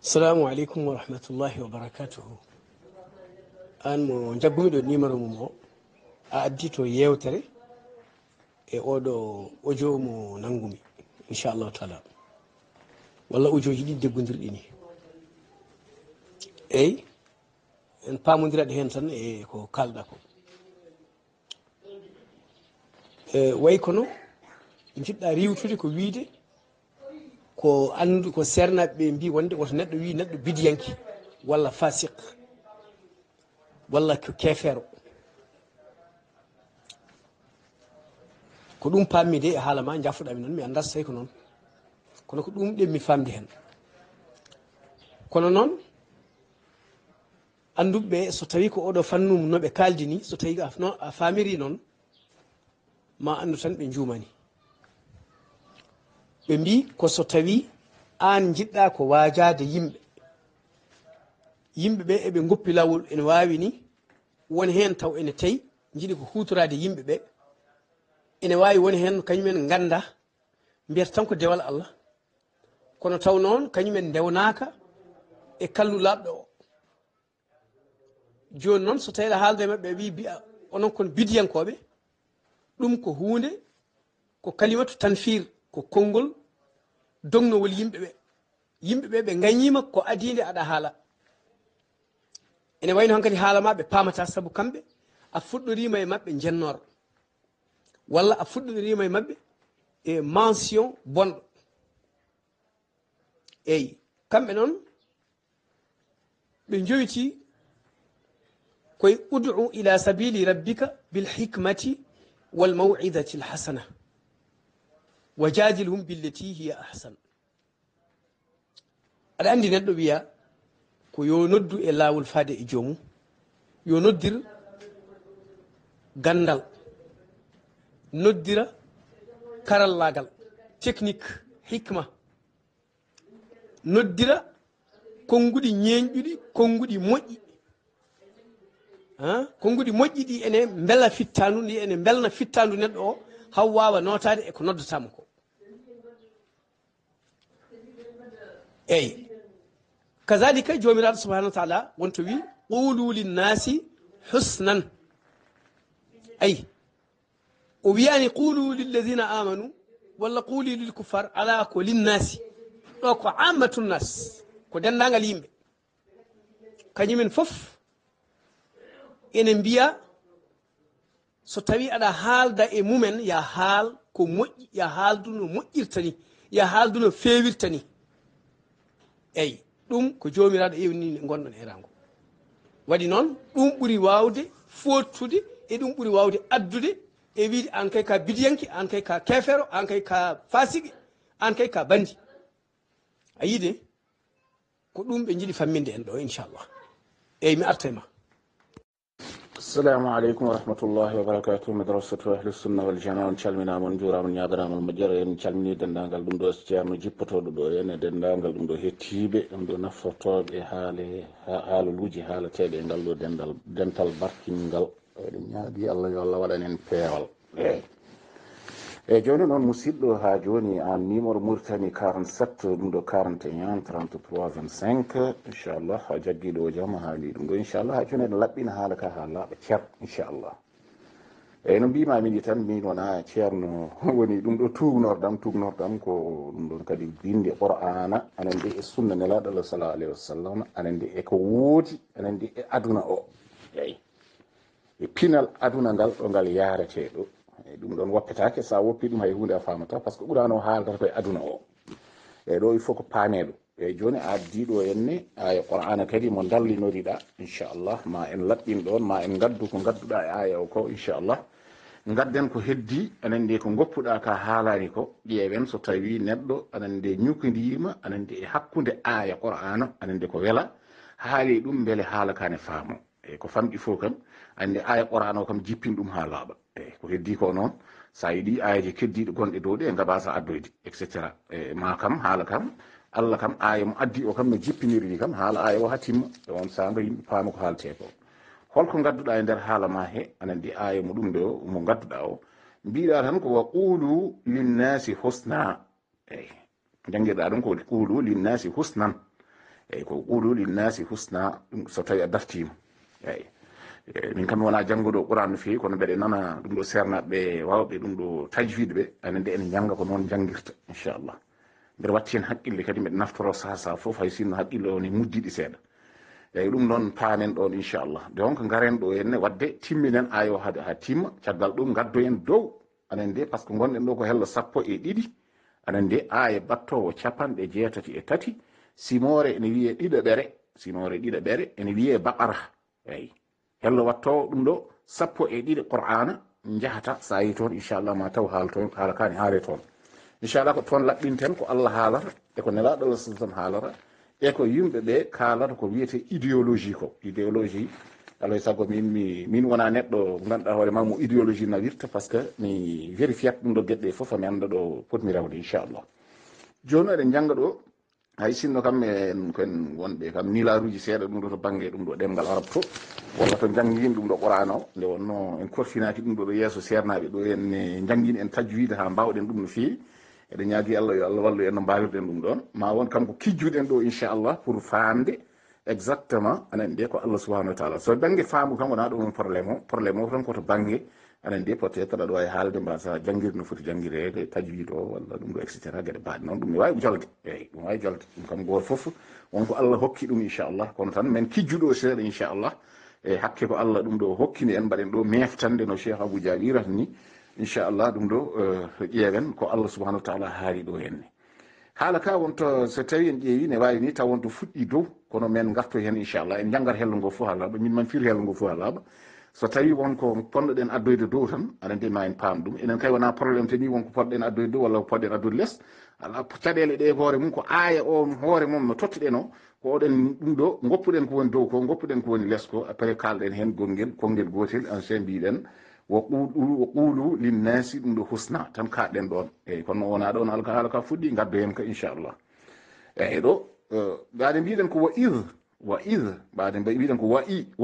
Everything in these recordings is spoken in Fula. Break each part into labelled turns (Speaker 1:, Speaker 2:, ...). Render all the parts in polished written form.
Speaker 1: Assalamu alaikum wa rahmatullahi wa barakatuhu. An mo jaggumiɗo numéro mum o a addi to yewtere e oɗo audio mo nangumi inchallahu taala walla audio ji ɗi deggodirɗi ni eyyi en pamodiraɗe hen tan e ko kalɗa ko way kono jiɗɗa riwtude ko wiide ko andu ko sernaɓe ɓe mbi wonde woto neɗɗo wi neɗɗo bidiyanki walla fasik walla ko kefero ko ɗum pammi de e haala ma jafoɗami noon mi anda so tawi ko noon kono ko ɗum ɗen mi famdi hen kono noon anduɓeɓe so tawi ko oɗo fannum noɓe kaldi ni so tawi a famiri noon ma andu tan ɓe jumani ɓe mbi ko so tawi an jiɗɗa ko wajade yimɓeɓe eɓe goppi lawol ene wawi ni woni hen taw ene tawi jiiɗi ko hutorade yimɓeɓe ene wawi woni hen kañumen ganda mbiyata tan ko dewal Allah kono taw noon kañumen dewnaka e kallu labɗo o joni noon so tawi a haalde mabɓe wi mbiya onon kon bidiyankoɓe ɗum ko hunde ko kalimatu tanfir ko konngol dognowol yimɓeɓe ɓe gañima ko adide aɗa haala ene wayno hankkadi haala ma ɓe pamata saabu kamɓe a fuɗɗorima e mabɓe jennor walla a fuɗɗorima e mabɓe e mention bonɗo eyyi kamɓe noon ɓe joyti koye ud'u ila sabili rabbika bil hikmati wal maw'idati l hasana wa jadilhum billati hiya ahsan aɗa andi neɗɗo wiya ko yo noddu e lawol faade e joomum yo noddir gandal noddira karallagal technique hikma noddira konnguɗi ñeeñƴuɗi konnguɗi moƴƴi konnguɗi moƴƴi ɗi ene beela fittandu ndi ene belna fittandu neɗɗo o haw wawa notade e ko noddatamo ko eyyi kazalika jomiraɗo subahanahu wa taala wonto wi qulu linnasi husnan ayi o wiyani qulu lilladina amanu walla quli lil kuffar ala ko linnasi ɗo ko ammatunnas ko dendagal yimɓe kañumen foof ene mbiya so tawi aɗa haalda e mumen ya haal ko moƴƴi ya haaldu no moƴƴirta ni ya haaldu no fewirta ni eyyi ɗum ko jomiraɗo ewni gonɗon e rango waɗi noon ɗum ɓuuri wawde fottude e ɗum ɓuuri wawde addude e wiide an kay ka bidiyanki an kay ka kefero an kay ka fasiki an kay ka bandi a yiide ko ɗum ɓe jiiɗi famminde en ɗo inchallah eyyi mi arta e ma.
Speaker 2: Assalamu alaikum wa rahmatullahi wa barakatuh. Madrasatu ahli sunna wal jamaa on calminama on juurama on ñaganama on moƴƴere en calmini dendagal ɗum ɗo ceerno jippotoɗo ɗo ene dendagal ɗum ɗo hettiɓe ɗum ɗo naftortoɓe haalaluji haalateɗe e ngal ɗo dental barkingal eɗen ñaagui Allah yo Allah waɗan en peewal eyyi joni noon musidɗo ha joni an numéro Mauritanie 47 ɗum ɗo 41 33 25 inchallah ha jagguiɗo o jaam haali ɗum ɗo inchallah ha joni eɗen laɓɓina haala ka ha laaɓa ceer inchallah eyyi no mbimami tan min wona ceerno woni ɗum ɗo tugnordam ko ɗum ɗon kadi binde qur'ana anande e sunna nelaɗo Allah sallallahu alayhi wa sallam anande e ko woodi anande e aduna o eyyi e pinal aduna ngal ɗo ngal yarete ɗo eyyi ɗum ɗon woppetake sa woppi ɗum hay hunde a famata par ce que ɓurano haaldata koye aduna o eyyi ɗo il faut ko paameɗo eyyi joni a addiɗo henne aya qur'ana kadi mo dallinoriɗa inchallah ma en laɓɓin ɗon ma en gaddu ko gadduɗa e aya o ko inchallah gadden ko heddi anande ko goppuɗa ka haalani ko ƴeewen so tawi neɗɗo anande ñukodirima anande e hakkude aya qur'ana anande ko weela haali ɗum beele haala kane faamo eyyi ko famɗi fof kam ande aya qur'ana o kam jippin ɗum ha laaɓa eyyi ko heddi ko noon sa yiiɗi ayaji keddiɗo gonɗe dow ɗe gabasa addoyde et cetera ma kam haala kam Allah kam aya mo addi o kam no jippiniri kam haala aya o ha timma on saaga yimɓe paama ko haalte ko holko gadduɗa e nder haala ma he anandi aya mo ɗum ɗo mo gadduɗa o mbiɗa tan ko wa qulu linnasi husna eyyi jangguirɗa ɗum ko qulu linnasi husnan eyyi ko qulu linnasi husna so tawi a dartima eyyi min kam wona jannguɗo Qur'an no fewi kono mbeɗe nana ɗum ɗo sernaɓe wawɓe ɗum ɗo tajwide ɓe ane nde ene jangga ko noon janguirta inchallah mbeɗa watti hen haqqille kadi mbeɗa naftoro saaha foof hay sinno haqqille o ne muddiɗi seeɗa eyyi ɗum noon paamen ɗon inchallah donc garen ɗo henne wadde timminen ayo ha timma caggal ɗum gaddoyen dow anen nde par ce que gonɗen ɗo ko hello 12 anen nde aya battowo 83 simore ene wiye ɗiɗaɓere ene wiye baqara eyyi hello wattowo ɗum ɗo 12 qur'ana jahata sa yi toon inchallah ma taw haala toon haala kani haale toon inchallah ko toon laɓɓinten ko Allah haalata e ko nelaɗo Allah sallam haalata e ko yimɓe ɓe kaalata ko wiyete idéologie alay saago min wona neɗɗo ganduɗa hoore ma mo idéologie nawirta par ce que mi vérifiat ɗum ɗo gueɗɗe foof ami anda ɗo potmi rewde inchallah joni eɗen jangga ɗo hay sinno kam en ken wonɓe kam nilaruji seeɗa ɗum ɗo to banggue ɗum ɗo ɗemgal arab to walla to jangguin ɗum ɗo qur'an o nde wonno en korfinaki ɗum ɗo yeeso sernaɓe ɗo en jangguini en tajwide ha mbawɗen ɗum no fewi eɗen ñaagui Allah yo Allah wallu en no mbawirɗen ɗum ɗon ma won kam ko kijjuɗen ɗo inchallah pour famde exactement anen nde ko Allah subahanahu wa taala so banggue faamu kam wona ɗum probléme o tan koto banggue anen nde peut être aɗa wawi haalde mbasa jangguirde no foti jangguirede tajwide o walla ɗum ɗo et cetera gueɗe mbaɗe noon ɗum ne wawi jolde eyyi ɗum wawi jolde ɗum kam goto foof wonko Allah hokki ɗum inchallah kono tan min kijjuɗo seeɗa inchallah e hakke ko Allah ɗum ɗo hokkini en mbaɗen ɗo meftande no Cheikh Abou Dia wirata ni inchallah ɗum ɗo ƴeewen ko Allah subahanahu wa taala haali ɗo henne haala ka wonto so tawi en ƴeewi ne wawi ni taw wonto fuɗɗi dow kono men garto hen inchallah en janggat hello ngo fof ha laaɓa min man fir hello ngo fof ha laaɓa so tawi wonko ponnoɗen addoyde dow tan aɗa nde ma en paam ɗum enen kay wona probléme te ni wonko poɗɗen addoyde dow walla ko poɗɗen addude less ala caɗele ɗe hoore mum ko aya o hoore mum no tottuɗen o ko oɗen ɗum ɗo goppuɗen ko woni dow ko goppuɗen ko woni less ko après kalɗen hen konngel gotel ancien mbiɗen wo qulu linnasi ɗum ɗo husna tan kaɗɗen ɗon eyyi kono wona ɗon haala ka fuɗɗi gaddo hen ka inchallah eyyi ɗo ɓaade mbiɗen ko wa id ɓaade mbiɗen ko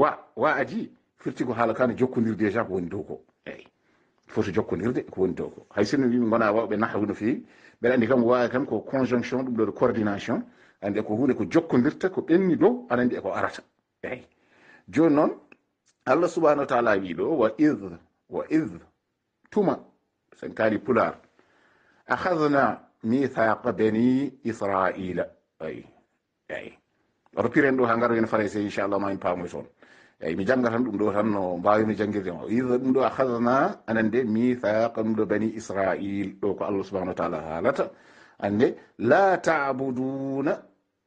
Speaker 2: wa adi firti ko haala kane jokkodir déjà ko woni dow ko eyyi foti jokkodirde ko woni dow ko hay sinno wiɓe gona wawɓe nahwu no fewi mbeɗa andi kam wawi kam ko conjonction ɗum ɗo de coordination andi ko hunde ko jokkodirta ko ɓenni dow aɗa andi ko arata eyyi joni noon Allah subahanahu wa taala wi ɗo wa id tuma sen kaali pular akhadna mithaqa bani israila eyyi oto piren ɗo ha garoyen français inchallah ma en paamoy toon eyyi mi jangga tan ɗum ɗo tan no mbawimi janguirde o id ɗum ɗo akhadna anande mithaqa ɗum ɗo bani israil ɗo ko Allah subahanahu wa taala haalata ande la ta'buduna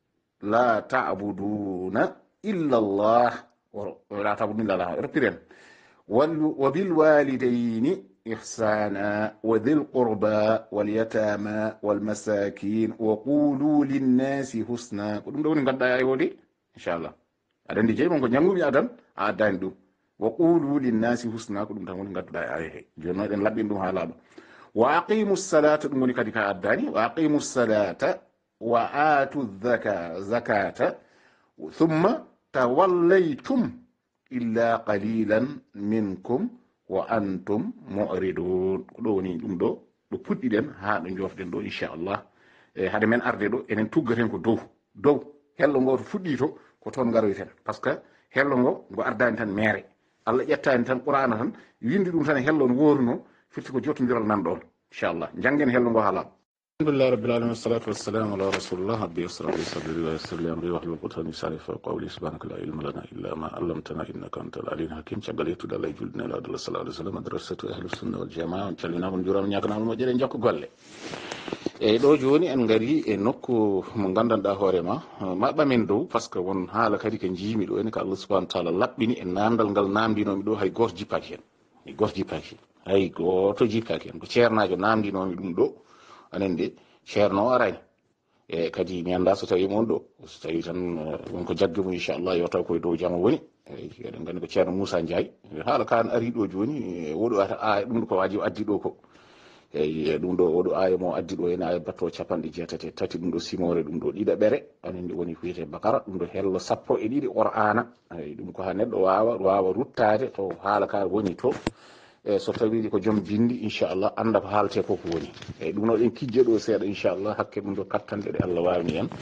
Speaker 2: illa Allah la ta'buduna illa Allah oto piren وبالوالدين إحسانا وذي القربى واليتامى والمساكين وقولوا للناس حسنا ɗum ɗo woni gadda ayode inchallah aɗa andi jeyi mon ko jangumi adan a addani ɗum وقولوا للناس حسنا ko ɗum tan woni gadduɗa aye he joni noon eɗen laɓɓin ɗum ha laaɓa wa aqimu salata ɗum woni kadi ka addani wa aqimu salata wa atu zakata thumma tawallaytum illa qalilan minkum wa antum mu'ridun ko ɗo woni ɗum ɗo puɗɗiɗen ha ɗo jofɗen ɗo inchallah hade men arde ɗo enen tuggaten ko dow hello ngo to fuɗɗi to ko toon garoyten par ce que hello ngo ardani tan mere Allah ƴettani tan qur'ana tan windi ɗum tan e hello no woruno firti ko jottodiral nan ɗon inchallah janggen hello ngo haala alhamdulillah rabbil alamin wassalatu wassalamu ala rasulillah rabbi yasra li sadri wa yassir li amri wahlul uqdatan min lisani yafqahu qawli subhanaka la ilma lana illa ma 'allamtana innaka antal alimul hakim caggal yettude Allah e julde nelaɗo Allah sallallahu alaihi wasallam madrasatu ahlus sunna wal jamaa on calminama on jurama ñaganama moƴƴere jokko golle eyyi ɗo joni en gari e nokku mo gandanɗa hoorema maɓɓamen dow par ce que won haala kadi ko jiimi ɗo ene ko Allah subhanahu wa taala laɓɓini e nandal ngal namdinomi ɗo hay goto jippaki hen hay goto jippaki hen ko ceernajo namdinomi ɗum ɗo anen de ceerno arani e kadi mi anda so tawi mon ɗo so tawi tan wonko jagge mo inchallah yo taw koye dow jama woni eɗen gandi ko ceerno Moussa Ndiaye haala kan ari ɗo joni woɗo aya ɗum ko waji addi ɗo ko eyyi ɗum ɗo oɗo aya mo addi ɗo ene aya batto 63 ɗum ɗo simore ɗum ɗo ɗiɗaɓere anen woni ko wiyete bakara ɗum ɗo hello 12 qur'ana eyyi ɗum ko ha neɗɗo wawa ruttade to haala ka woni to so tawi ko joom bindi inchallah anda ko haalte koko woni eyyi ɗum ɗo ɗen kijje ɗo seeɗa inchallah hakke ɗum ɗo kattanɗe ɗe Allah wawni en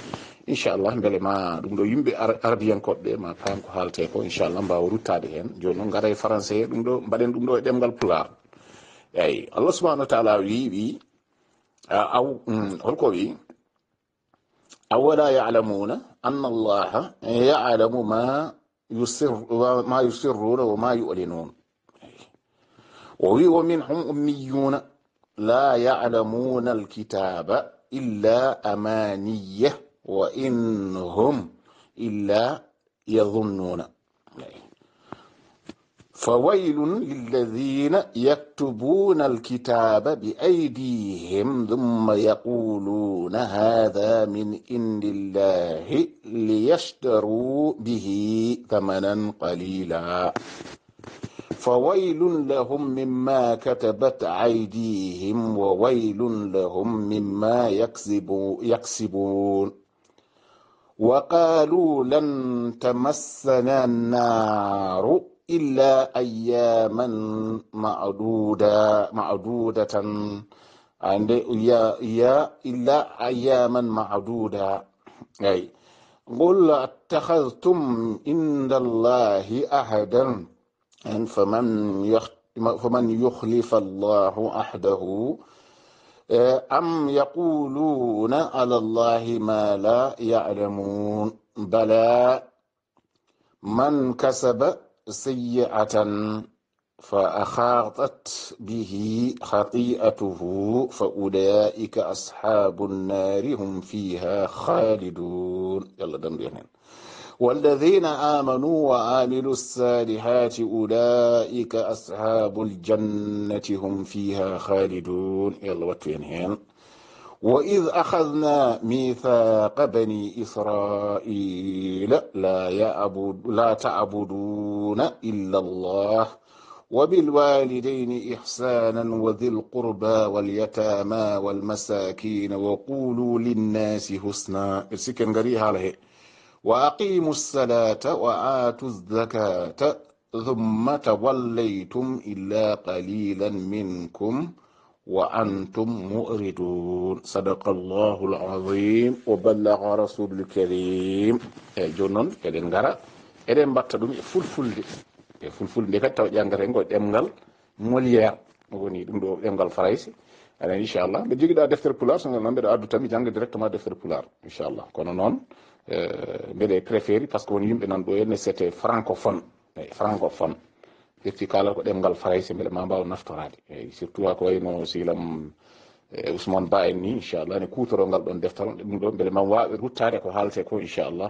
Speaker 2: inchallah beele ma ɗum ɗo yimɓe arabiyankoɓe ma pam ko haalte ko inchallah mbawa ruttade hen joni noon gara e français ɗum ɗo mbaɗen ɗum ɗo e ɗemgal pular eyyi allah subahanahu wa taala wi holko wi awala yalamuna anna allaha yalamu ma yusirruna wa ma yu'linun o wi wa minhum ummiyuna la yalamuna alkitaba illa amaniya wa in hum illa yadhunnuna فويل للذين يكتبون الكتاب بأيديهم ثم يقولون هذا من عند الله ليشتروا به ثمنا قليلا فويل لهم مما كتبت أيديهم وويل لهم مما يكسبون وقالوا لن تمسنا النار إلا أياما معدودة إلا أياما معدودة أي قل اتخذتم عند الله أحدا فمن يخلف الله عهده أم يقولون على الله ما لا يعلمون بلى من كسب سيئة فأحاطت به خطيئته فأولئك أصحاب النار هم فيها خالدون يلا دمرين والذين آمنوا وعملوا الصالحات أولئك أصحاب الجنة هم فيها خالدون يلا وتوينهن وإذ أخذنا ميثاق بني إسرائيل لا تعبدون إلا الله وبالوالدين إحسانا وذي القربى واليتامى والمساكين وقولوا للناس حسنا وأقيموا الصلاة وآتوا الزكاة ثم توليتم إلا قليلا منكم وأنتم مؤردون صدق الله العظيم وبلغ رسول الكريم جونون كدن غارا eden batta dum fulfulde kadi taw jangata ngo demgal molière woni dum do demgal faraysi ana inchallah be jogida deftere pular so non be do addu tammi janga directement deftere pular inchallah kono non be de préféri parce que woni yimbe nan do ene c'était francophone defti kala ko demgal faraysi mbele ma mbaw naftorade surtout ko wayno silam Ousmane Ba en ni inchallah ne kutoro ngal don deftal dum do mbele ma waabe ruttade ko halte ko inchallah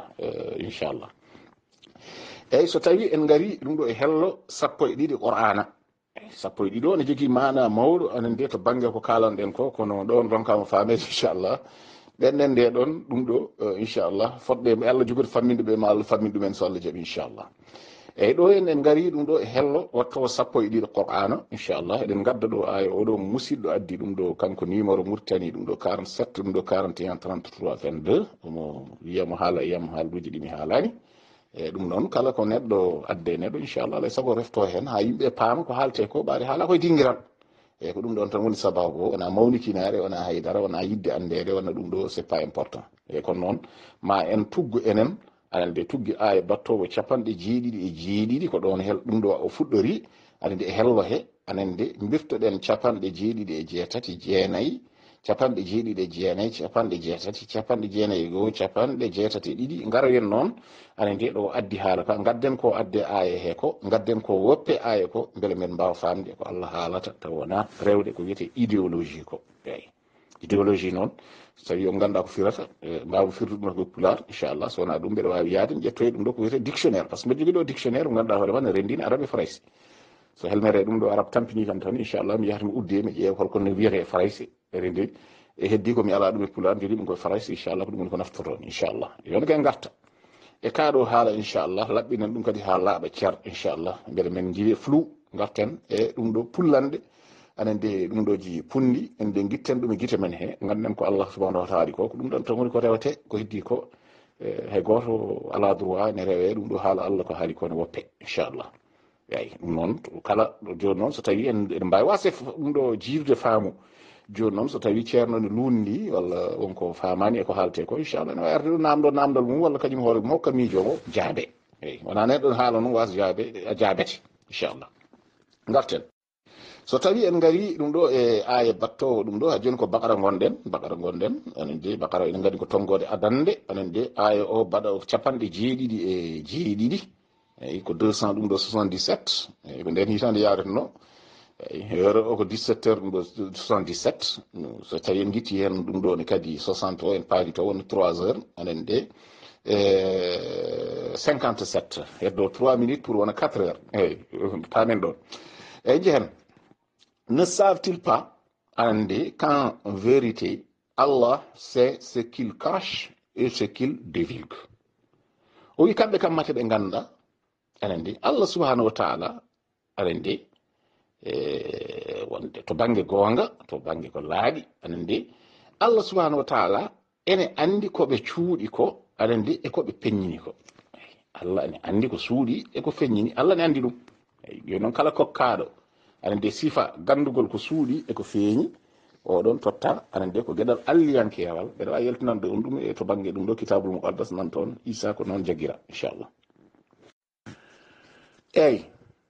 Speaker 2: eyyi so tawi en ngari ɗum ɗo e hello sappo e ɗiɗi qur'ana sappo e ɗiɗi o ne jogui mana mawɗo anen de to banggue ko kalanɗen ko kono ɗon ronkama famede inchallah ɓenɗen nde ɗon ɗum ɗo inchallah fodde mi Allah jogude famminde ɓe ma Allah famminde ɗumen so Allah jaaɓi inchallah eyyi ɗo en ngari ɗum ɗo e hello watto sappo e ɗiɗi qur'ana inchallah eɗen gadda ɗo aya oɗo musidɗo addi ɗum ɗo kanko numéro Mauritanie ɗum ɗo 47 ɗum ɗo 41 33 22 omo wiyamo haala yiyamo haaluji ɗi mi haalani e ɗum noon kala ko neɗɗo adde neɗɗo inchallah alay saago refto hen ha yimɓe paama ko haalte ko ɓaade haala koye dinguiral eyyi ko ɗum ɗon tan woni sababu o wona mawnikinare wona haydara wona yidde andede wona ɗum ɗo c'est pas important eyyi kono noon ma en tuggu enen aɗa nde tuggi aya battowo capanɗe jeeɗiɗi e jeeɗiɗi ko ɗon hel ɗum ɗo o fuɗɗori aɗa nde hello he anen nde birtoɗen capanɗe jeeɗiɗi e jeetati jeenayyi capanɗe jeeɗiɗi e jeenayyi capanɗe jeetati capanɗe jeenayyi e goho capanɗe jeetati e ɗiɗi garoyen noon ane nde ɗo addi haala ka gadden ko adde aya he ko gadden ko woppe aya ko beele men mbawa famde ko Allah haalata taw wona rewde ko wiyete idéologie ko eyyi idéologie noon so tawi o ganda ko firata mbawa firtude ɗum ko pular inchallah so wona ɗum mbeɗa wawi yaade ƴettoye ɗum ɗo ko wiyete dictionnaire par ce que mbeɗa jogui ɗo dictionnaire mo ganduɗa hoorema ne rendini arabe faraysi so helmere ɗum ɗo arab tampini kam tan inchallah mi yahata mi udde mi ƴeewa holko no wiyete faraysi rendi e heddi komi ala ɗum e pular joni ɗum koye faraysi inchallah ko ɗum woni ko naftorto inchallah yon kay garta e kaɗo haala inchallah laɓɓinen ɗum kadi ha laaɓa ceer inchallah beele men jiiɗe flou garten e ɗum ɗo pullande anen de ɗum ɗo ji punni en de guitten ɗum e guite men he ganden ko Allah subhanahu wa ta'ala ko ɗum ɗon tan woni ko rewete ko heddi ko hay goto ala droit ne rewe ɗum ɗo haala Allah ko haali ko ne woppe inchallah eyi ɗum noon kala joni noon so tawi en mbawi wase ɗum ɗo jirde faamu joni noon so tawi ceerno ne lundi walla wonko famani eko haalte ko inchallah ne wawi arde ɗo namdal mum walla kañum hoore mum hokka miijo o jaabe eyyi wona neɗɗo haala noon wasa jaabe a jaabete inchallah garten so tawi en gari ɗum ɗo e aya battowo ɗum ɗo ha joni ko bakara gonɗen anen de bakara ene gadi ko tonggode adande anen de aya o baɗa capanɗe jeeɗiɗi e jeeɗiɗi eyyi ko 200 ɗum ɗo 77 eyyi ko nden hitande yareteno eyyi heure o ko 17 heures ɗum ɗo 77 so tawi en guitti hen ɗum ɗo ne kadi 60 o en paadi to woni 3 heures anen de 57 heddo 3 minutes pour wona 4 heures eyyi pamen ɗon eyyi jehen ne savent-ils pas qu'en vérité, Allah sait ce qu'il cache et ce qu'il divulgue. Oui, quand on m'a dit nganda, Allah subhanahu wa ta'ala, to bange gonga, to bange ko laadi, Allah subhanahu wa ta'ala, ene andi ko be cuudi ko, e ko be peññini ko. Allah ne andi ko suudi e ko feññini, Allah ne andi dum. Yo non kala kokkaado. Anen sifa gandugol ko suuɗi eko feeñi oɗon totta anen de ko gueɗal alliyankewal ɓeɗa wawi yaltinande on ɗum e to banggue ɗum ɗo kitabul muqaddas nan toon isa ko noon jaggira inchallah eyyi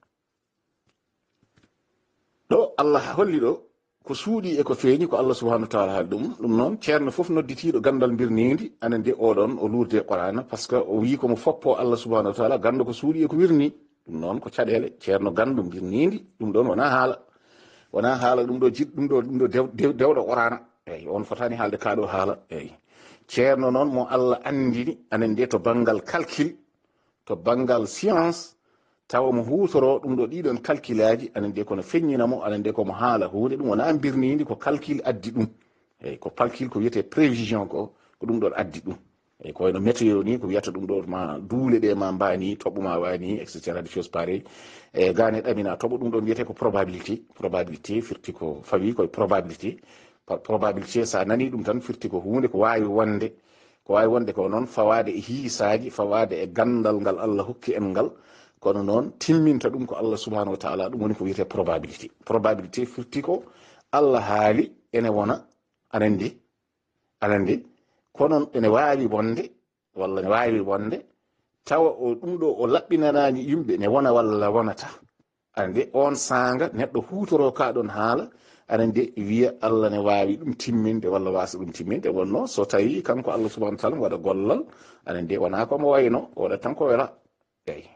Speaker 2: ɗo allah holli ɗo ko suuɗi eko feeñi ko allah subahanahu wa taala haali ɗum noon ceerno foof nodditiɗo gandal mbirnidi anen de oɗon o lurde qur'ana par ce que o wi komo foppo allah subahanahu wa taala ganda ko suuɗi eko wirni ɗum noon ko caɗele ceerno gandu mbirnidi ɗum ɗon wona haala ɗum ɗo jiɗ ɗum ɗo dewɗo qur'ana eyyi on fotani haalde kaɗo haala eyyi ceerno noon mo allah andini anen de to banggal calcul to banggal science tawa mo hutoro ɗum ɗo ɗiɗon calcul aji anen de kono feññinamo anen de komo haala hunde ɗum wona mbirnidi ko calcul addi ɗum eyyi ko calcul ko wiyete prévision ko ɗum ɗon addi ɗum eyyi ko wayno météo ni ko wiyata ɗum ɗo ma duule ɗe ma mbani toɓɓuma wani et cetera des choses pareil e gane ɗamina toɓo ɗum ɗon wiyete ko probabilité firti ko fawi koye probabilité sa nani ɗum tan firti ko hunde ko wawi wonde ko noon fawade e hiisaji fawade e gandal ngal Allah hokki en ngal kono noon timminta ɗum ko Allah subhanahu wa ta'ala ɗum woni ko wiyete probabilité firti ko Allah haali ene wona anandi kono ene wawi bonde walla ne wawi bonde tawa o ɗum ɗo o laɓɓinanani yimɓe ne wona walla wonata ande on sanga neɗɗo hutoro kaɗon haala anande wiya Allah ne wawi ɗum timminde walla wasa ɗum timminde wonno so tawi kanko Allah subhanahu wa ta'ala waɗa gollal anande wona komo wayno oɗa tan ko wela eyyi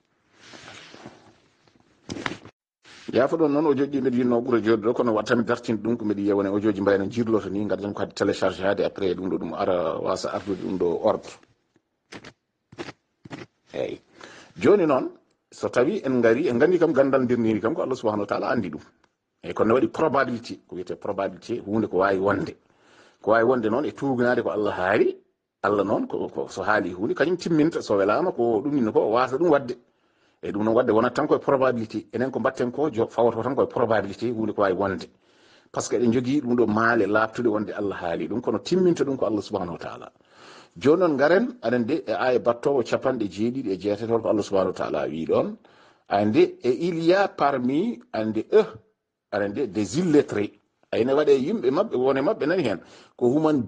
Speaker 2: yafo ɗon noon o joƴƴi mbeɗa yinno ɓuura jooɗi ɗo kono wattami dartinde ɗum ko mbeɗa yiya wone o joji mbayno jirloto ni gaddan ko hadde téléchargé hade après ɗum ɗo ɗum ara wasa ardude ɗum ɗo ordre eyyi joni noon so tawi en gari en gandi kam gandal ndirniri kam ko Allah subhanahu wa ta'ala andi ɗum eyyi kono ne waɗi probabilité ko wiyete probabilité hunde ko wawi wonde noon e tuganade ko Allah haali Allah noon ko so haali hunde kañum timminta so welama ko ɗum inno ko o wasa ɗum wadde e ɗum noon wadde wonat tan koye probabilité enen ko mbatten ko fawoto tan koye probabilité hunde ko wawi wonde par ce que eɗen jogui ɗum ɗo maale labtude wonde Allah haali ɗum kono timminta ɗum ko Allah subhanahu wa ta'ala joni noon garen aɗen de e aya battowo capanɗe jeeɗiɗi e jeetetol ko Allah subhanahu wa ta'ala wi ɗon ande e il y a parmi ande aɗen de des illettrés ayne waɗe yimɓe mabɓe wone mabɓe nani hen ko human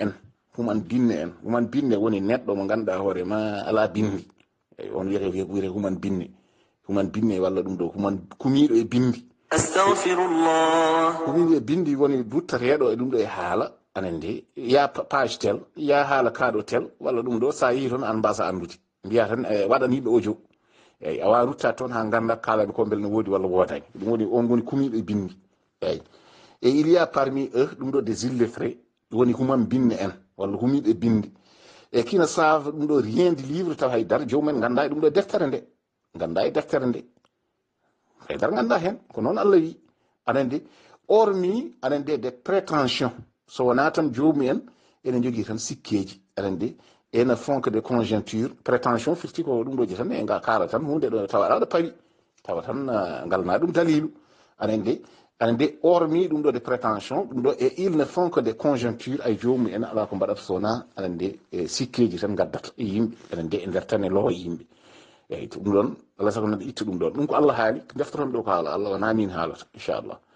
Speaker 2: binne woni neɗɗo mo ganduɗa hoore ma ala bindi eyyi on wiyete human binne walla ɗum ɗo human kumiɗo e bindi astahfirullah kumiɗo e bindi woni duttateɗo e ɗum ɗo e haala anande ya page tel ya haala kaɗo tel walla ɗum ɗo sa yeehi toon an mbasa andude mbiya tan waɗan yimɓe audio eyyi a wawa ruttade toon ha ganda kalaɓe ko bel ne woodi walla wodani ɗum woni on woni kumiɗo e bindi eyyi et il y a parmi eux ɗum ɗo des illettrés woni human binne en walla humiɓe bindi e kina save ɗum ɗo rien de livre taw haydara jomumen ganda e ɗum ɗo deftere nde haydara ganda hen ko noon Allah wi anande hormis anande des prétentions so wona tan jomumen ene jogui tan sikkeji anande ene font que de conjoncture prétention firti ko ɗum ɗo je tan e nga kala tan hunde ɗo tawa aɗa pawi tawa tan galna ɗum dalilu anande hormis ɗum ɗo de prétention ɗum ɗo e il ne font que des conjonctures ay jomum en ala ko mbaɗata sowona anande sikkeji tan gaddata e yimɓe anande e nder tan e lowo yimɓe eyyi ɗum ɗon Allah sago neɗɗo itta ɗum ɗon ɗum ko Allah haali deftoton ɗo ko haala Allah wona min haalata inchallah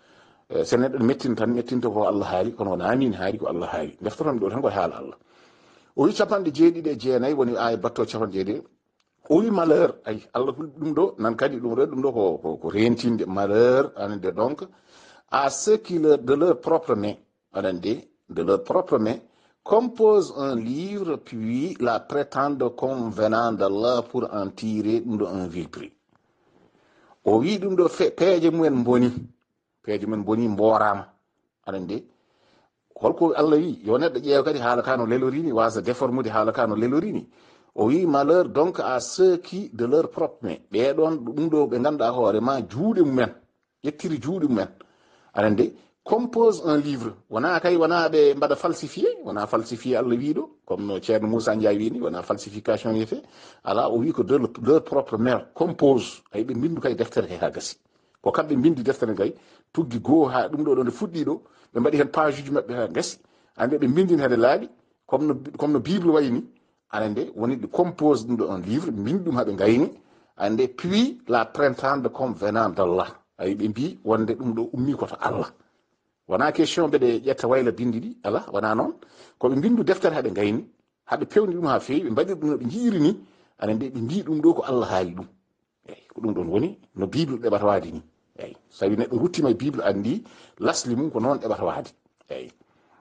Speaker 2: so neɗɗo mettin tan mettinta ko Allah haali kono wona min haali ko Allah haali deftoton ɗo tan ko haala Allah o wi 97 woni aya batto 97 o wi malheur ay Allah hul ɗum ɗo nan kadi ɗum ɗo ko rentinde malheur anande donc à ceux qui de leur propre main anande de leur propre main compose un livre puis la prétendent comme venant d'Allah pour en tirer ɗum ɗo un vil prix o wi ɗum ɗo peeje mumen boni mborama anande holko Allah wi yo neɗɗo ƴeewa kadi haala ka no lelorini wasa déformude haala ka no lelorini o wi malheur donc à ceux qui de leur propre main ɓeɗon ɗum ɗo ɓe ganduɗa hoorema juuɗe mumen ƴettiri juuɗe mumen anande compose un livre wona ɓe mbaɗa falsifié wona falsifié Allah wiɗo comme no ceerno Moussa Ndiaye wini wona falsification wiyete ala o wi ko de leur propre main compose ay ɓe bindu kay deftere he ha gasi ko kamɓe bindi deftere gay tuggi goo ha ɗum ɗo nde fuɗɗi ɗo ɓe mbaɗi hen page uji maɓɓe ha gasi ande ɓe bindini hede laaɓi comme no bible wayni anande woni ɗe compose ɗum ɗo un livre ɓe bindi ɗum haɓe gayni ande puis la prétendent comme venant d'Allah ay ɓe mbi wonde ɗum ɗo ummi koto Allah wona question ɓeɗe ƴetta wayla bindi ɗi ala wona noon koɓe bindu deftere haɓe gayni haɓe pewni ɗum ha fewi ɓe mbaɗi ɗum no ɓe jiirini anande ɓe mbi ɗum ɗo ko Allah haali ɗum eyyi ko ɗum ɗon woni no bible ɗeɓata waadi ni eyyi so tawi neɗɗo ruttima e bible andi lasli mum ko noon ɗeɓata waadi eyyi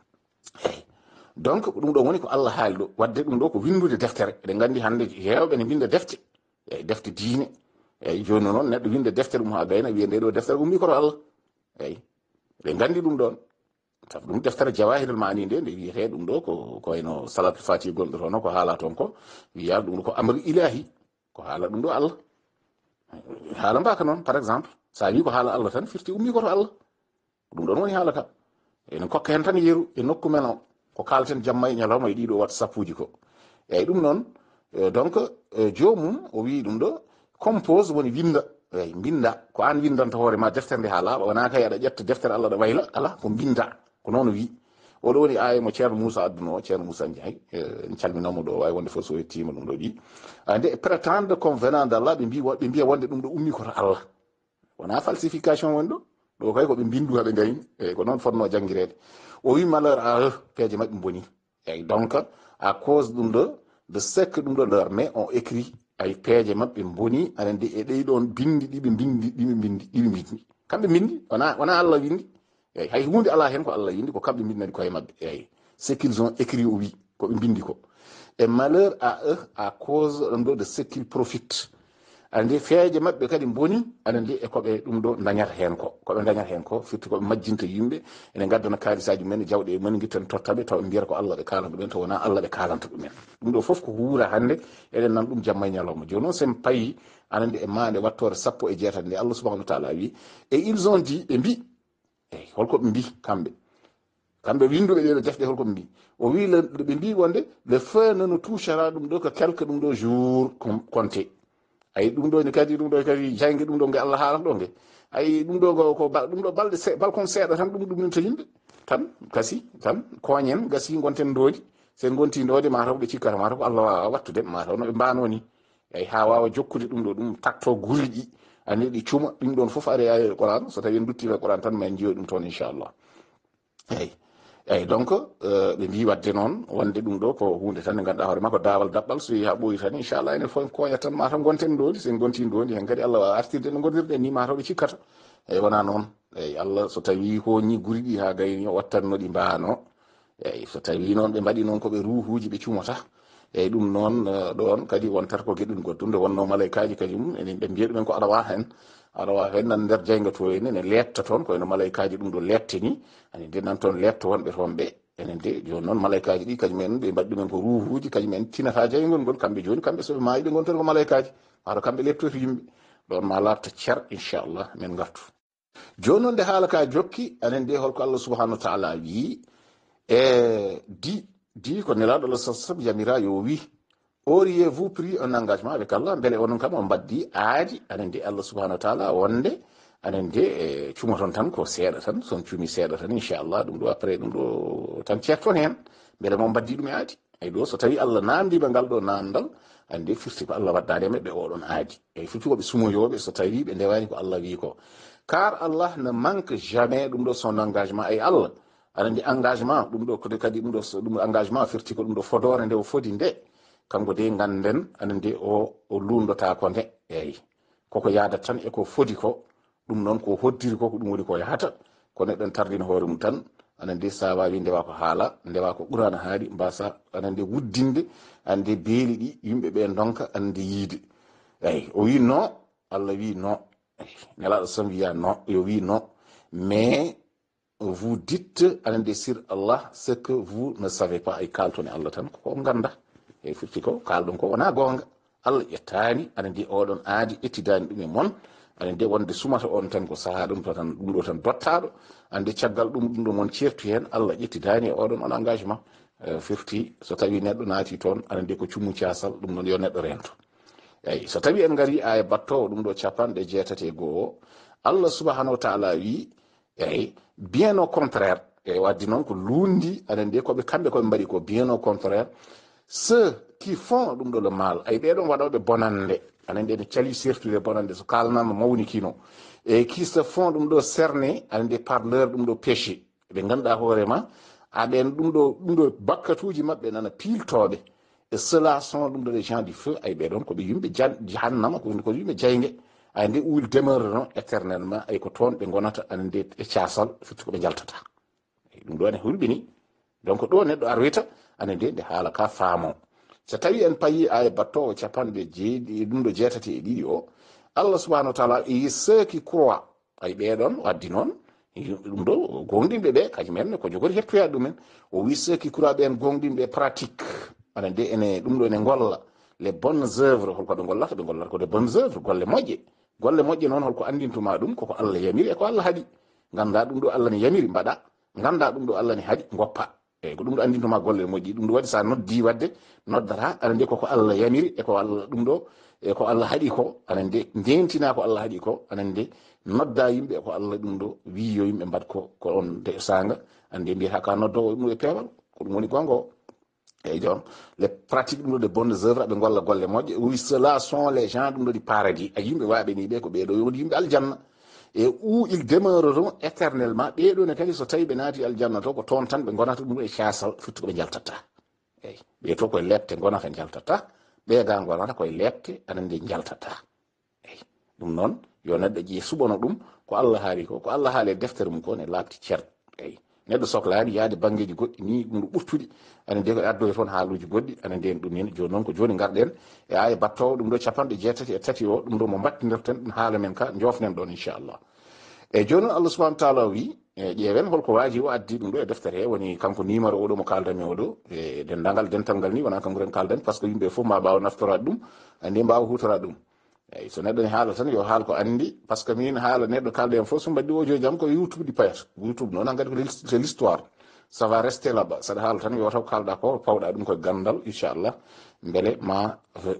Speaker 2: donc ɗum ɗon woni ko Allah haali ɗo wadde ɗum ɗo ko windude deftere eɗen gandi hande hewɓe ne binda defte eyyi defte diine eyyi joni noon neɗɗo winde deftere mum ha gayna wiye nde ɗo deftere ummi koto Allah eyyi eɗen gandi ɗum ɗon sabu ɗum deftere jawahirul maani nde wiyete ɗum ɗo ko wayno salatul fati gonɗo toon ko haala toon ko wiya ɗum ɗo ko amri ilahi ko haala ɗum ɗo Allah haala mbaka noon par exemple sa wi ko haala Allah tan firti ummi koto Allah ɗum ɗon woni haala ka ene kokka hen tan yeru e nokku men o ko kalten jamma e ñalawma e ɗiɗo WhatsApp uji ko eyyi ɗum noon donc jomum o wi ɗum ɗo compose woni winda eyyi binda ko an windanta hoore ma deftere nde ha laaɓa wona kay aɗa ƴetta deftere Allah ɗa wayla ala ko binda ko noon wi oɗo woni aya mo ceerno Moussa adduno o ceerno Moussa Ndiaye en calminamo ɗo wawi wonde fof so yettima ɗum ɗo ɗi ande prétendre comme venant d'Allah ɓe mbiya wonde ɗum ɗo ummi koto Allah wona falsification woni ɗo kay koɓe bindu haɓe gayni eyyi ko noon fonno jangguirede o wi malheur à eux peeje mabɓe boni eyyi donc à cause ɗum ɗo de ce que ɗum ɗo leur mais on écrit ay peeje mabɓe boni aɗa andi e ɗey ɗon bindi ɗiɓe bindi kamɓe bindi wona Allah windi eyyi hay hunde ala hen ko Allah windi ko kamɓe bindani koye mabɓe eyyi ce qu'ils ont écrit o wi koɓe bindi ko et malheur à eux à cause ɗum ɗo de ce qu'ils profitent andi feeje mabɓe kadi boni aɗa andi e koɓe ɗum ɗo dañata hen ko firti koɓe majjinta yimɓe ene gaddana kalisaji mumen jawɗe mumen guitten tottaɓe taw ɓe mbiyata ko Allah ɓe kalanta ɗumen to wona Allah ɓe kalanta ɗumen ɗum ɗo foof ko huura hande eɗen nan ɗum jamma e ñalawma joni noon sen payi aɗa andi e mande wattore 17 nde Allah subahanahu wa taala wi et ils ont dit ɓe mbi eyyi holkoɓe mbi kamɓe winduɓe ɗeɗo defɗe holkoɓe mbi o wi ɓe mbi wonde le feu ne nous touchera ɗum ɗo que quelque ɗum ɗo jour compté ayi ɗum ɗo ni kadi janggue ɗum ɗo nge Allah haalata ɗo nge ayi ɗum ɗo ko ɗum ɗo balkon seeɗa tan ɗum ɗumninta yimɓe tan gasi tan koñen gasi gonten doodi sen gonti doode mataw ɓe cikkata mataw ko Allah wawa wattude mataw no ɓe mbanoni eyyi ha wawa jokkude ɗum ɗo ɗum takto guri ɗi ani ɗi cuuma ɗum ɗon foof ari aya Qur'an so tawi en duttima Qur'an tan ma en jiiwa ɗum toon inchallah eyyi donc ɓe mbi wadde noon wonde ɗum ɗo ko hunde tan nde ganduɗa hoore ma ko dawal daɓɓal so yeehi ha ɓooyi tan inchallah enen fof koñat tan mataw gonten doodi sen gonti doodi hen kadi Allah wawa artirde no gonirɗen ni mataw ɓe cikkata eyyi wona noon eyyi Allah so tawi hoñi guri ɗi ha gayni o wattannoɗi mbano eyyi so tawi noon ɓe mbaɗi noon koɓe ruhuji ɓe cumata eyyi ɗum noon ɗon kadi wontata ko gueɗɗum goddum nde wonno malaykaji kadi mum enen ɓe mbiya ɗumen ko aɗa wawa hen nan nder jayga to ene ne letta toon koyno malaykaji ɗum ɗo lette ni ani nde nan toon letta wonɓe toon ɓe enen de joni noon malaykaji ɗi kañumen ɓe mbaɗi ɗumen ko ruhuji kañumen tinata jaygol ngol kamɓe joni kamɓe soɓe maayi ɓe gonton ko malaykaji wata kamɓe lettoto yimɓe ɗon ma labta cer inchallah min gartu joni noon nde haala ka jokki anen de holko Allah subahanahu wa taala wi e di ko nelaɗo Allah sallam yamira yo wi auriez-vous pris un engagement avec Allah beele onon kam o mbaddi aadi anen de Allah subahanahu wa taala wonde anen de cumaton tan ko seeɗa tan son cuumi seeɗa tan inchallah ɗum ɗo après ɗum ɗo tan ceerton hen beele mo mbaddi ɗum e aadi ay ɗo so tawi Allah namdima ngal ɗo namdal ande firti ko Allah waddani e maɓɓe oɗon aadi eyyi firti koɓe sumoyoɓe so tawi ɓe ndewani ko Allah wi ko car Allah ne manque jamais ɗum ɗo son engagement ay Allah aɗa andi engagement ɗum ɗo kode kadi ɗum engagement firti ko ɗum ɗo fodore nde o fodi nde kanko de ganden aɗa andi o lundota ko nde eyyi koko yaada tan eko fodi ko ɗum noon ko hoddiri ko ɗum woni ko yahata ko neɗɗon tardina hoore mum tan aɗa andi sa wawi ndewa ko haala ndewa ko ɓurana haali mbasa aɗa andi wuddinde andi beeli ɗi yimɓeɓe donka andi yiide eyyi o wi non Allah wi non nelaɗo sam wiya non yo wi non mais vous dites aɗa andi sur Allah ce que vous ne savez pas ay kaltone Allah tan ko ganda e firti ko kalɗon ko wona gonga Allah ƴettani aɗa andi oɗon aadi ƴettidani ɗum e moon aɗa andi wonde sumata on tan ko saaha ɗum to tan ɗum ɗo tan dottaɗo andi caggal ɗum ɗo mon certu hen Allah ƴettidani e oɗon on engagement firti so tawi neɗɗo naati toon aɗa andi ko cummu casal ɗum noon yo neɗɗo rento eyyi so tawi en gari aya battowo ɗum ɗo 61 Allah subhanahu wa taala wi eyyi bien au contraire e waddi noon ko lundi aɗa andi koɓe kamɓe koɓe mbaɗi ko bien au contraire ceux qui font ɗum ɗo le mal ay ɓeɗon waɗoɓe bonande aɗa andi ene cali sertude bonande so kalnama mawni kino et qui se font ɗum ɗo cerné aɗa andi par leur ɗum ɗo péché ɓe ganduɗa hoorema aɓen ɗum ɗo bakkatuji mabɓe nana piltoɓe et cela sont ɗum ɗo les gens du feu ay ɓeɗon koɓe yimɓe jahannama ko yimɓe jaygue ay nde où il demeureront éternellement ay ko toon ɓe gonata aɗa andi e casal firti koɓe jaltata ɗum ɗo ene hulɓini donc ɗo neɗɗo arwita aɗa andi nde haala ka faamo so tawi en payi aya battowo 60 ɗum ɗo 62 o Allah subhanahu wa taala yi ceux qui croient ay ɓeɗon waddi noon ɗum ɗo gonɗinɓe ɓe kañumen ko jogori hettoyade ɗumen o wi ceux qui croient ɓen gonɗinɓe pratique aɗa andi ene ɗum ɗo ene golla les bonnes œuvres holko ɓe gollata ko de bonnes œuvres golle moƴƴe noon holko andintuma ɗum koko Allah yamiri e ko Allah haaɗi ganda ɗum ɗo Allah ne yamiri mbaɗa ganda ɗum ɗo Allah ne haaɗi goppa eyyi ko ɗum ɗo andintuma golle moƴƴi ɗum ɗo waɗi sa noddi wadde noddata aɗa andi koko Allah yamiri e ko Allah ɗum ɗo e ko Allah haaɗi ko aɗa andi ndentina ko Allah haaɗi ko aɗa andi nodda yimɓe ko Allah ɗum ɗo wi yo yimɓe mbat ko on de sanga andi mbiyata ka noddowo ɗum ɗo e peewal ko ɗum woni gonga o eyyi jon les pratiques ɗum ɗo de bonnes œuvres aɓe golla golle moƴƴe oui cela sont les gens ɗum ɗo di paradis a yimɓe waɓe ni ɓe ko ɓeɗo woni yimɓe aljanna et où ils demeureront éternellement ɓeɗo ne kadi so tawi ɓe naati aljanna to ko toon tan ɓe gonata ɗum ɗo e casal firti koɓe jaltata eyyi ɓe to koye lebte gonata jaltata ɓeega gonata koye lebte aɗa andi jaltata eyyi ɗum noon yo neɗɗo ƴee suɓano ɗum ko Allah haali ko Allah haali e deftere mum ko ne labti ceer eyyi neɗɗo sohlani yaade banggueji goɗɗi ni ɗum ɗo ɓurtuɗi aɗa andi ko addoye toon haaluji goɗɗi aɗa andi en ɗum hen joni noon ko joni garɗen e aya battowo ɗum ɗo 63 o ɗum ɗo mo battidirten ɗum haala men ka jofnen ɗon inchallah eyyi joni noon Allah subahana taala wi ƴeewen holko waaji o addi ɗum ɗo e deftere he woni kanko numéro oɗo mo kaldami oɗo e dendagal dental ngal ni wona kanko ren kaldami par ce que yimɓe foof ma mbawa naftorade ɗum andi mbawa hutorade ɗum eyyi so neɗɗo ne haala tan yo haal ko andi par ce que min haala neɗɗo kalde en fof so mbaɗɗi o joni jaam ko youtube ɗi payata youtube noon hankkadi ko c'est l'histoire ça va rester là-bas saɗa haala tan yo taw kalɗa ko pawɗa ɗum koye gandal inchallah beele ma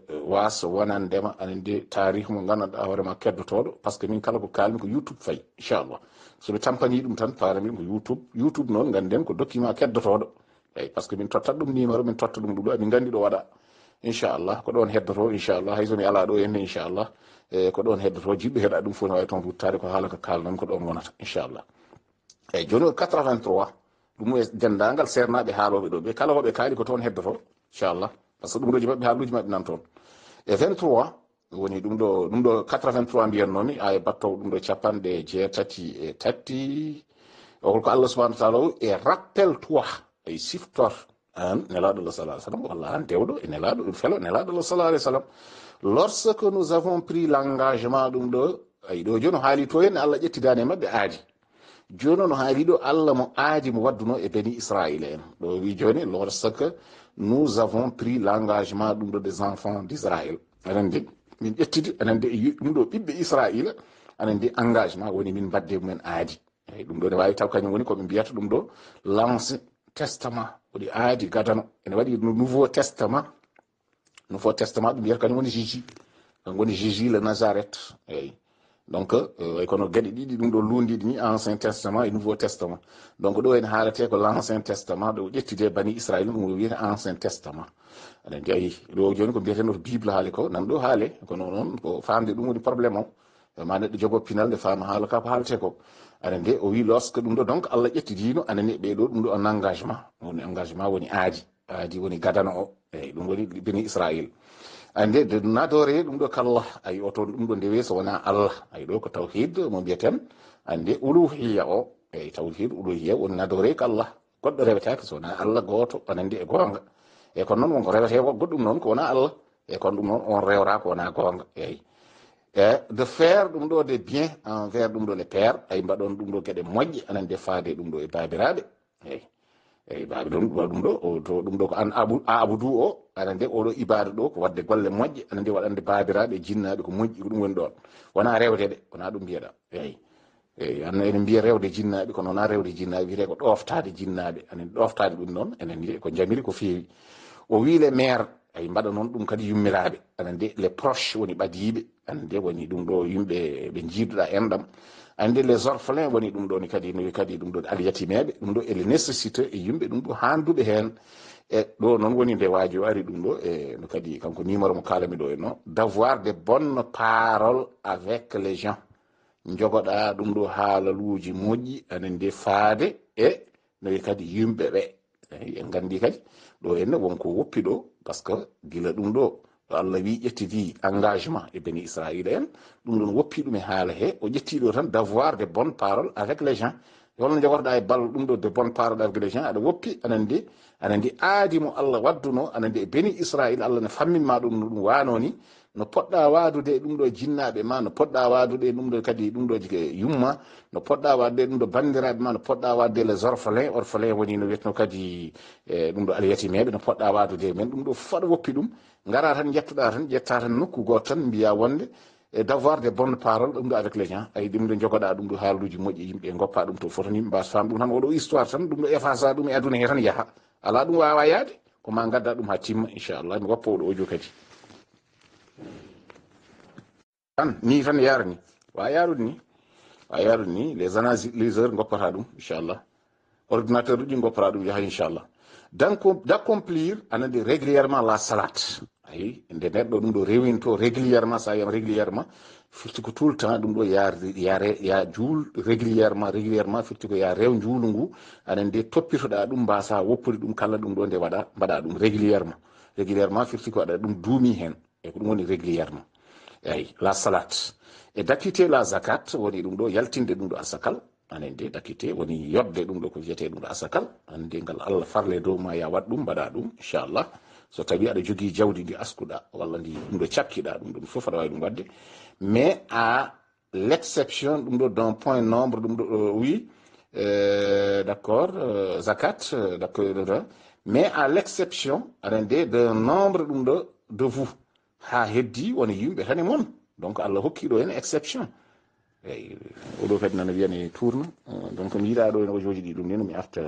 Speaker 2: was wonandema aɗa andi tarih mo gandanɗa hoorema keddotoɗo par ce que min kala ko kalmi ko youtube fayi inchallah soɓe tampani ɗum tan paaramin ko youtube noon ganden ko document keddotoɗo eyyi par ce que min tottat ɗum numéro min totta ɗum ɗo min gandi ɗo waɗa inchallah ko ɗon heddoto inchallah hay somi ala ɗo henne inchallah ko ɗon heddoto jiɗɗo heeɗa ɗum fof ne wawi toon ruttade ko haala ko kalnami ko ɗon gonata inchallah eyyi joni o 83 ɗum e dendagal sernaɓe haaloɓe ɗo ɓe kala hoɓe kaali ko toon heddoto inchallah par ce que ɗum ɗoji mabɓe haaluji mabɓe nan toon e 23 woni ɗum ɗo 83 mbiyannomi aya battowo ɗum ɗo 63 holko Allah subahanahu wa taala e rappelle toi ay siftor an nelaɗo Allah sallallahu alayhi wa sallam walla an dewɗo e nelaɗo ɗum felo nelaɗo Allah sallallahu alayhi wa sallam lorsque nous avons pris l'engagement ɗum ɗo ay ɗo joni haali to hen Allah ƴettidani e mabɓe aadi joni no haali ɗo Allah mo aadi mo wadduno e bani Israël en ɗo wi joni lorsque nous avons pris l'engagement ɗum ɗo des enfants d'Israël aɗa andi min ƴettidi aɗa andi ɗum ɗo ɓiɓɓe Israël aɗa andi engagement woni min mbadde mumen aadi eyyi ɗum ɗo ne wawi taw kañum woni koɓe mbiyata ɗum ɗo l'ancien testament waɗi aadi gadano ene waɗi nouveau testament ɗum mbiyata kañum woni Jésus kanko woni Jésus le Nazareth eyyi donc kono gueɗe ɗiɗi ɗum ɗo lundiɗi ni ancien testament et nouveau testament donc ɗo en haalate ko l'ancien testament ɗo ƴettide bani Israël ɗum ɗo wiyete ancien testament aɗa andi ayi ɗo joni ko mbiyeten no bible haali ko nan ɗo haale kono noon ko famde ɗum woni probléme o ma neɗɗo jogo pinal de fama haala ka ko haalte ko aɗa nde o wi lorsque ɗum ɗo donc Allah ƴettidino anani ɓeɗo ɗum ɗo en engagement woni engagement woni aadi woni gadana o eyyi ɗum woni bani Israil ande de nadore ɗum ɗo kallah ayi oto ɗum ɗo ndewe so wona Allah ayi ɗo ko tawhid mo mbiyeten ande uluhiya o eyyi tawhid uluhiya woni nadore ko Allah goɗɗo rewetake so wona Allah goto anandi e gonga e kono noon wonko rewete goɗɗum noon ko wona Allah e kono ɗum noon on rewra ko wona gonga eyyi de faire ɗum ɗo de bien envers ɗum ɗo les pères ay mbaɗon ɗum ɗo gueɗe moƴƴe anan defade ɗum ɗo e babiraɓe eyyi babi ɗum ɗo to ɗum ɗo ko an abudu o aɗa nde oɗo ibada ɗo ko wadde golle moƴƴe aɗa nde waɗande babiraɓe jinnaɓe ko moƴƴi ko ɗum woni ɗon wona rewdede wona ɗum mbiyeɗa eyyi anno enen mbiya rewde jinnaɓe kono wona rewde jinnaɓe wiyete ko ɗoftade jinnaɓe anen ɗoftade ɗum noon enen wiye ko jamiri ko feewi o wi le maire ay mbaɗa noon ɗum kadi yummiraɓe aɗa nde les proches woni ɓadiɓe aɗa nde woni ɗum ɗo yimɓe ɓe jiiduɗa enɗam ande les orphelins woni ɗum ɗo ni kadi no kadi ɗum ɗo alyatimeɓe ɗum ɗo ele nécessité e yimɓe ɗum ɗo handuɓe hen e ɗo noon woni nde waaji o ari ɗum ɗo e no kadi kanko numéro mo kalami ɗo e no d'avoir de bonnes paroles avec les gens jogoɗa ɗum ɗo haalaluji moƴƴi anen nde faade e no kadi yimɓeɓe en gandi kadi ɗo henne wonko woppi ɗo par ce que gila ɗum ɗo Allah wi ƴettidi engagement e bani Israila en ɗum ɗon woppi ɗum e haala he o ƴettiɗo tan d'avoir de bonnes paroles avec les gens holno jogotoɗa e ballo ɗum ɗo de bonnes paroles avec les gens aɗa woppi anan ndi aadi mo Allah wadduno anan ndi e bani Israila Allah ne famminma ɗum no ɗum wano ni no poɗɗa wadude ɗum ɗo jinnaɓe ma no poɗɗa wadude ɗum ɗo kadi ɗum ɗo yumma no poɗɗa wadde ɗum ɗo bandiraɓe ma no poɗɗa wadde les orphelins woni no wiyetno kadi ɗum ɗo alyatimeɓe no poɗɗa wadude men ɗum ɗo faɗa woppi ɗum gara tan jettuɗa tan ƴetta tan nokku goto tan mbiya wonde e d'avoir des bonnes paroles ɗum ɗo avec les gens ay ɗum ɗo jogoɗa ɗum ɗo haaluji moƴƴi yimɓe goppa ɗum to fotan yimɓe mbasa fam ɗum tan oɗo histoire tan ɗum ɗo effacea ɗum e aduna he tan yaaha ala ɗum wawa yaade ko ma gadda ɗum ha timma inchallah mi woppa oɗo audio kadi tan ni tan yarani wa yarude ni les analyseurs goppata ɗum inchallah ordinateur uji goppata ɗum yaha inchallah d'accomplir anande régulièrement la salate ayi nde neɗɗo ɗum ɗo rewinto régulièrement sa wiyama régulièrement firti ko tout le temps ɗum ɗo ya juul régulièrement firti ko ya rew juulu ngu aɗa nde toppitoɗa ɗum mbasa woppude ɗum kala ɗum ɗo nde mbaɗa ɗum régulièrement firti ko aɗa ɗum duumi hen e ko ɗum woni régulièrement eyi la salate e d'acquitté la zakat woni ɗum ɗo yaltinde ɗum ɗo asakal anen de d'acquitté woni yodde ɗum ɗo ko wiyete ɗum ɗo asakal ande ngal Allah farle dow ma ya waɗ ɗum mbaɗa ɗum inchallah so tawi aɗa jogui jawdi ndi askuɗa walla ndi ɗum ɗo cakkiɗa ɗum ɗum foof aɗa wawi ɗum wadde mais à l'exception ɗum ɗo d'un point nombre ɗum ɗo oui d'accord zakat d'accord mais à l'exception aɗa nde d'un nombre ɗum ɗo de vous ha heddi woni yimɓe tan e mon donc Allah hokkiɗo hen exception eyyi oɗo kadi nana wiyane tourne donc mi yiɗa ɗo en aujoji ɗi ɗum ni no mi arta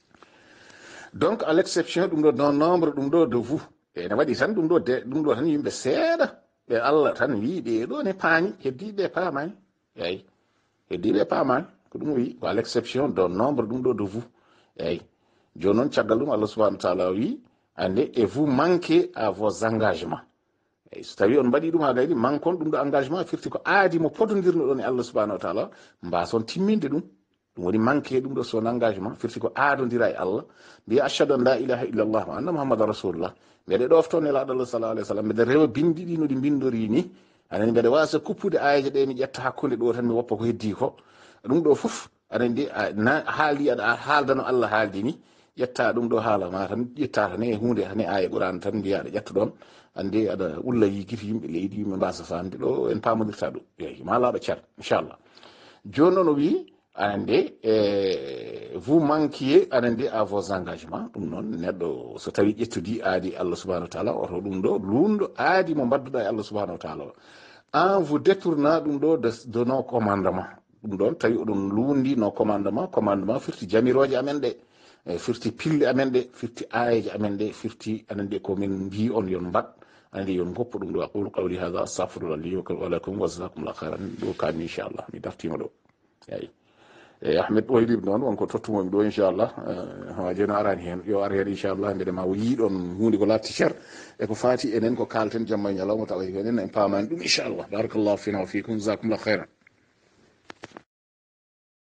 Speaker 2: donc à l'exception ɗum ɗo d'un nombre ɗum ɗo de vous ene waɗi tan ɗum ɗo tan yimɓe seeɗa ɓe Allah tan wi ɓeɗo ne paani heddiɓe paamani eyyi heddiɓe paamani ko ɗum wi à l'exception d'un nombre ɗum ɗo de vous eyyi joni noon caggal ɗum Allah subahanahu wa taala wi ande et vous manquez à vos engagements eyyi so tawi on mbaɗi ɗum ha gayni manquon ɗum ɗo engagement firti ko aadi mo pododirno ɗon e Allah subahanahu wa taala mbason timminde ɗum woni manqué ɗum ɗo son engagement firti ko aadodira e Allah mbiya ashhadu an la ilaha illallah wa anna muhammadan rasulullah mbeɗe ɗofto nelaɗo Allah sallallahu alayhi wa sallam mbeɗe rewa bindi ɗi no ɗi bindori ni anani mbeɗe wasa kuppude ayaji ɗe mi ƴetta hakkude ɗo tan mi woppa ko heddi ko ɗum ɗo foof aɗa ndi haali aɗa haaldano Allah haaldi ni ƴetta ɗum ɗo haala ma tan ƴetta tan e hunde hane aya qur'an tan mbiya aɗa ƴetta ɗon ande aɗa ulla yigiti yimɓe leydi yimɓe mbasa famde ɗo en pamodirta ɗum yeyi ma laaɗo car inchallah joni noon o wi anande vous manquiez anande à vos engagements ɗum noon neɗɗo so tawi ƴettudi aadi Allah subahanahu wa taala oto ɗum ɗo lunɗo aadi mo mbadduɗa e Allah subahanahu wa taala en vous détourna ɗum ɗo de nos commandements ɗum ɗon tawi oɗon lundi nos commandement firti jamiroje amen ɗe firti pille amen ɗe firti ayaji amen ɗe firti anande komin mbi on yon mbaɗ anande yon goppo ɗum ɗo aqulu qawli hada astaghfirullah li wa lakum wa jazakumullahu khairan ɗo kani inchallah mi dartima ɗo eyi ahmed ɓoylib noon wonko tottumomi ɗo inchallah ha joni arani hen yo ar hen inchallah mbeɗa ma o yiiɗon hunde ko latti cher e ko fati enen ko kalten jamma e ñalawma tawa enen en pamani ɗum inchallah barakallahu fina wa fikum jasakumllah khairan